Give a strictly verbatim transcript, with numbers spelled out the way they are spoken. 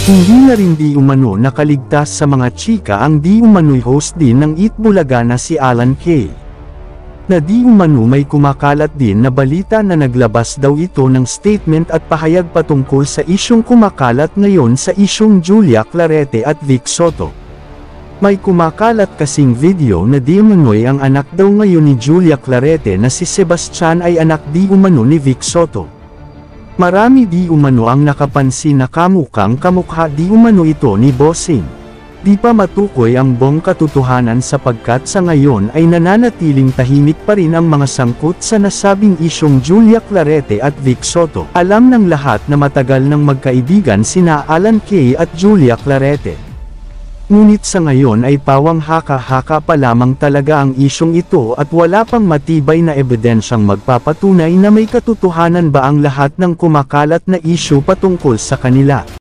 Hindi na rin di umano nakaligtas sa mga chika ang di umano'y host din ng Eat Bulaga na si Alan Kay. Na di umano may kumakalat din na balita na naglabas daw ito ng statement at pahayag patungkol sa isyong kumakalat ngayon sa isyong Julia Clarete at Vic Soto. May kumakalat kasing video na di umano'y ang anak daw ngayon ni Julia Clarete na si Sebastian ay anak di umano ni Vic Soto. Marami di umano ang nakapansin na kamukhang kamukha di umano ito ni Bossing. Di pa matukoy ang buong katotohanan sapagkat sa ngayon ay nananatiling tahimik pa rin ang mga sangkot sa nasabing isyong Julia Clarete at Vic Soto. Alam ng lahat na matagal nang magkaibigan sina Alan Kay at Julia Clarete. Ngunit sa ngayon ay pawang haka-haka pa lamang talaga ang isyong ito at wala pang matibay na ebidensyang magpapatunay na may katotohanan ba ang lahat ng kumakalat na isyu patungkol sa kanila.